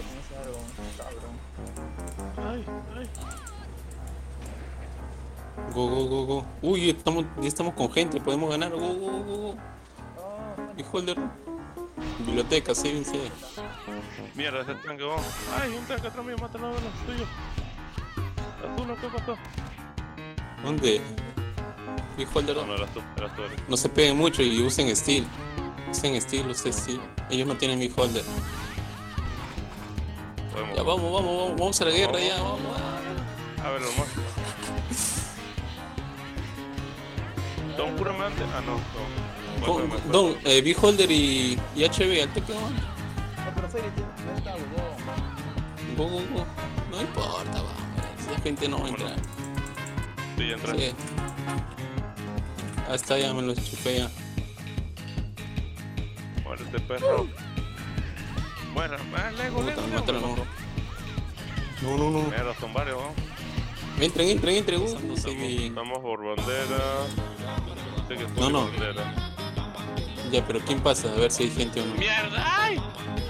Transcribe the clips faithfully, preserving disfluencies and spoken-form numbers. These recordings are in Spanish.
Ese árbol, cabrón. Ay, ay. Go, go, go, go. Uy, estamos, ya estamos con gente, podemos ganar. Go, go, go, go. Oh, gente. Beholder. Biblioteca, sí, sí. Mierda, ese tanque, vamos. Ay, un tanque atrás mío, mátalo, no, tuyo. Azul, ¿qué pasó? ¿Dónde? Beholder. No, no eras tú, eras tú, Eric. No se peguen mucho y usen steel. Usen steel, usen steel. Ellos no tienen Beholder. Podemos. Ya vamos, vamos, vamos, vamos a la guerra, ya, vamos. A ver, nomás. Don, cúrame antes. Ah, no, no. Con, Cuéntame, Don, eh, Beholder y, y H B, al toque, vamos. No, pero Fairy tiene. No está, huevón. Go, go, go. No importa, vamos. Esa gente no va a entrar. Sí, ya entré. Sí. Hasta ya me los chupé ya. Muérete, perro. Muera, ah, Lego, Puta, Lego, Lego. mátalo, no. No, no, no. Mierda, son varios, ¿no? Entren, entren, entren. Uh, no sé qué. Estamos por bandera. Sé que estoy No, no. bandera. Ya, pero ¿quién pasa? A ver si hay gente o no. ¡Mierda! ¡Ay!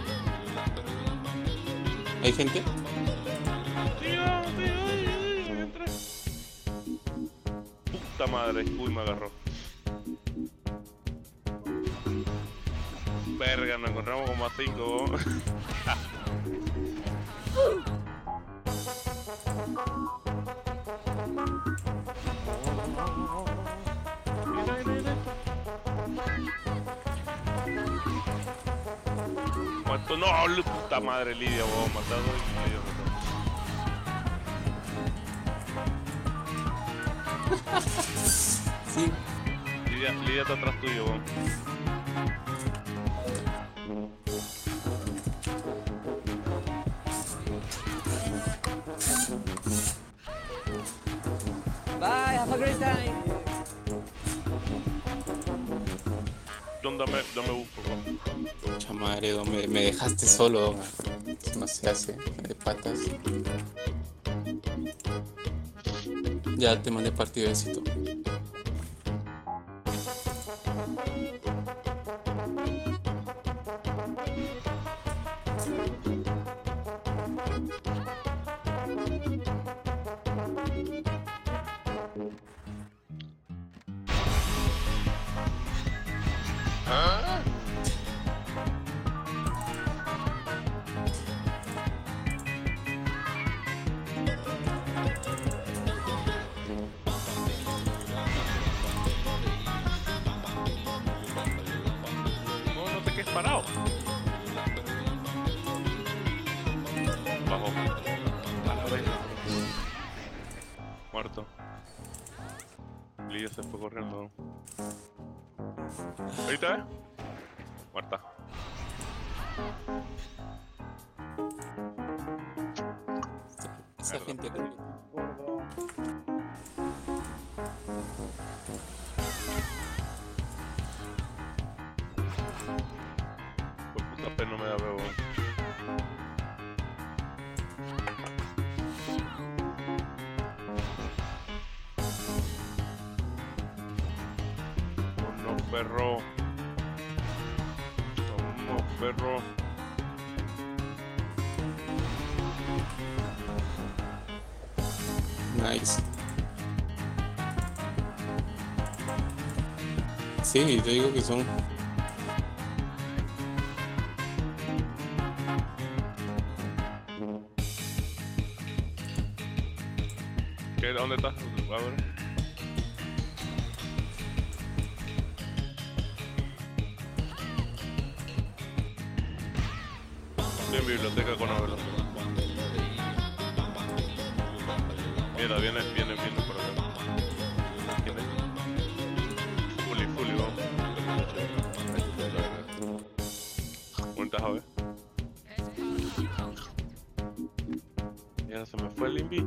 ¿Hay gente? ¡Tío, tío! ¡Ay, ay, entré! Puta madre, uy, me agarró. Verga, nos encontramos como a cinco. Mira, mira, mira. Muerto, no, la puta madre, Lidia, vos matado y medio matado. Sí. Lidia, Lidia está atrás tuyo, vos. Bye, have a great time. Don, dame, dame busco, vos. Chamadre, don, me, me dejaste solo. Eso no se hace. De patas. Ya te mandé partido de éxito. ¿Ah? No, no te quedes parado. Bajo. A la vez. Muerto. Lidia se fue corriendo. ¿Ahorita ves? Muerta. Esa Mierda. gente acá. Gordo. Por puta pena no me da bebo. No, perro. No, perro. Nice. Sí, te digo que son. ¿Qué? ¿Dónde estás? A ver. Estoy en biblioteca con novela. Mira, viene, viene, viene por acá. ¿Quién es? Fully, fully, vamos. ¿Cuántas a ver? Ya se me fue el invi.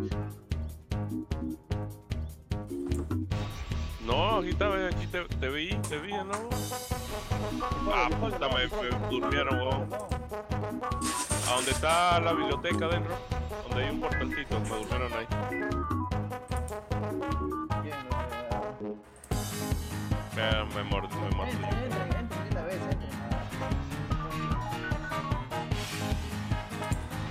No, aquí está, aquí te, te vi, te vi de nuevo. Ah, puta, me, me durmieron, weón. A donde está la biblioteca adentro, donde hay un portalcito, me durmieron ahí. Bien, lo que- Me, me mordí, me mordí. Entren, entren, entren de una vez, entren.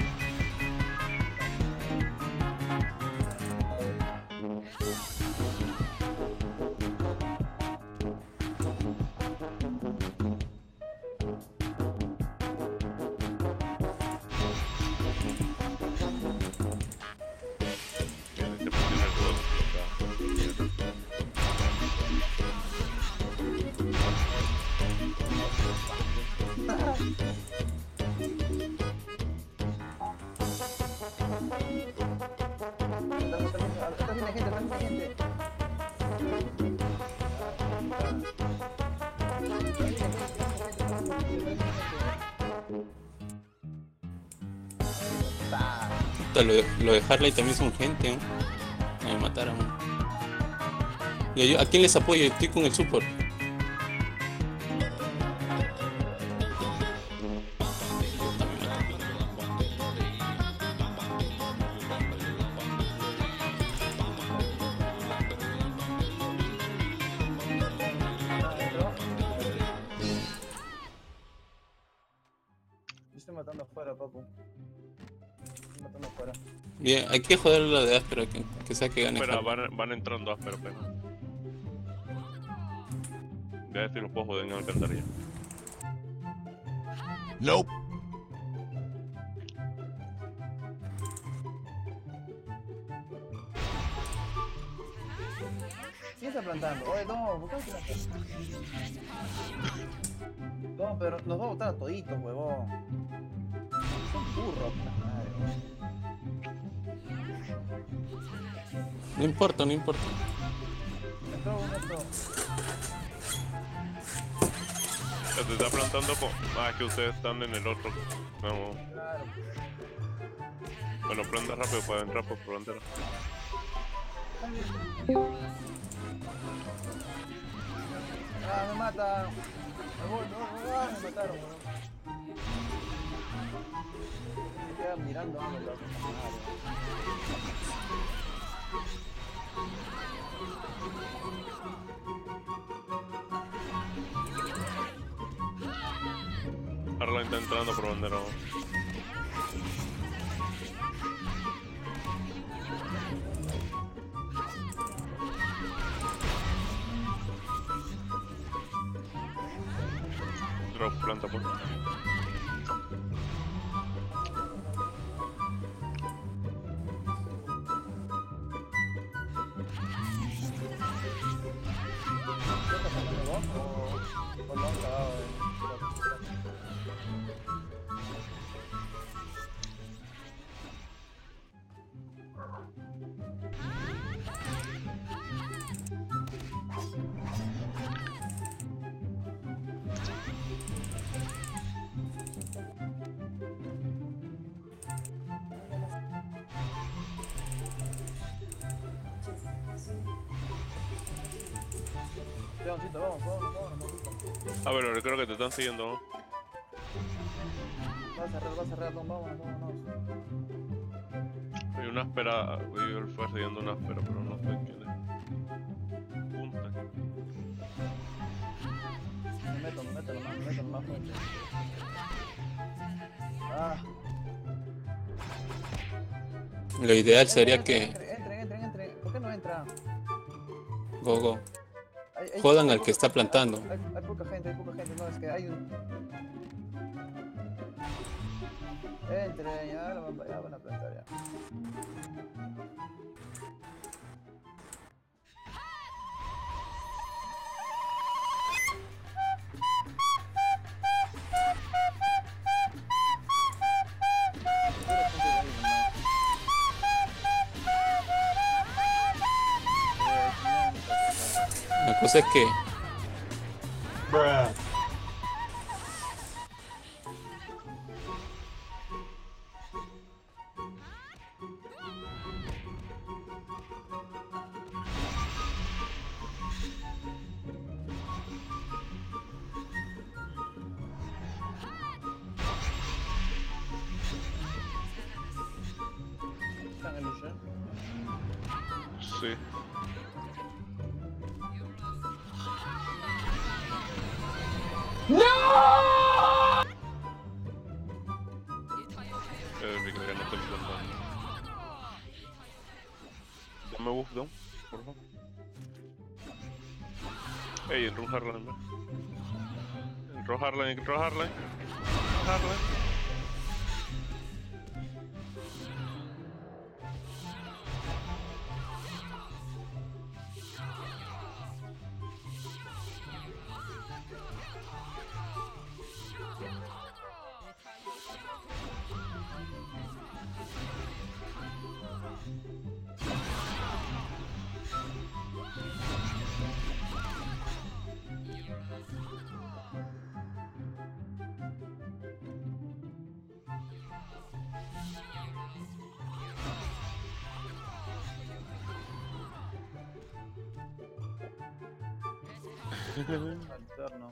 Puta, lo de, lo de Harley también es urgente, ¿eh? Me mataron. Y yo, ¿a quién les apoyo? Estoy con el support. Yo estoy matando afuera, papu. Estoy matando afuera. Bien, hay que joder la de áspera, que, que sea que gane Espera, Harley. van, van entrando áspero, pero. Voy a decir los puedo joder en alcantarilla. Nope. ¿Quién está plantando? Oye, no, ¿por qué no está plantando? No, pero nos va a botar a toditos, huevón. Son burros, puta madre, huevón. No importa, no importa. Entró uno, entró. Ya se está plantando con. Ah, es que ustedes están en el otro. No. Claro. Bueno, planta rápido para entrar por frontera. Ah, me mata. Me voy, no, no, ah, me mataron, huevón. Me quedan mirando, ah, me la puta madre. Harlan está entrando por bandera. Drop planta por. ¿Qué está pasando vos? O, o lo han cagado de... Leoncito, vamos, vamos, vamos, vamos. A ver, ahora creo que te están siguiendo, ¿no? Va a cerrar, va a cerrar, vámonos, vámonos. Hay una espera, él fue siguiendo una espera, pero no sé quién es. Punta. Me meto, me meto nomás, me meto nomás frente. Ah. Lo ideal sería Entren, que. Entren, entren, entren. ¿Por qué no entra? Go, go. Hay- hay- Jodan hay al poca- que está plantando. Hay, hay poca gente, hay poca gente. No, es que hay un... Entren, ya, la van, ya van a plantar ya. La cosa es que. Están en lucha. Sí. Eh, vi que no estoy plantando. Dame buff down, por favor. Ey, entró un Harlan, ¿no? Entró Harlan, entró Harlan. Harlan. Alterno.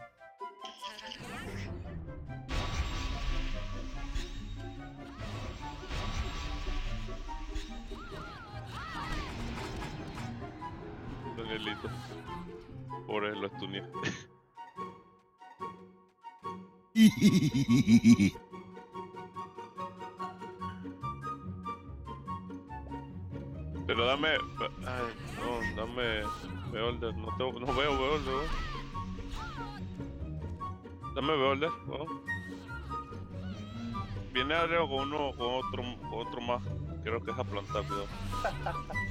Danielito. Pobre, lo estuneé. Pero dame... Ay, no, dame... Beholder, no, tengo, no veo Beholder, weón. Dame Beholder, weón. Viene arriba con uno, con otro, con otro más. Creo que es a plantar, cuidado.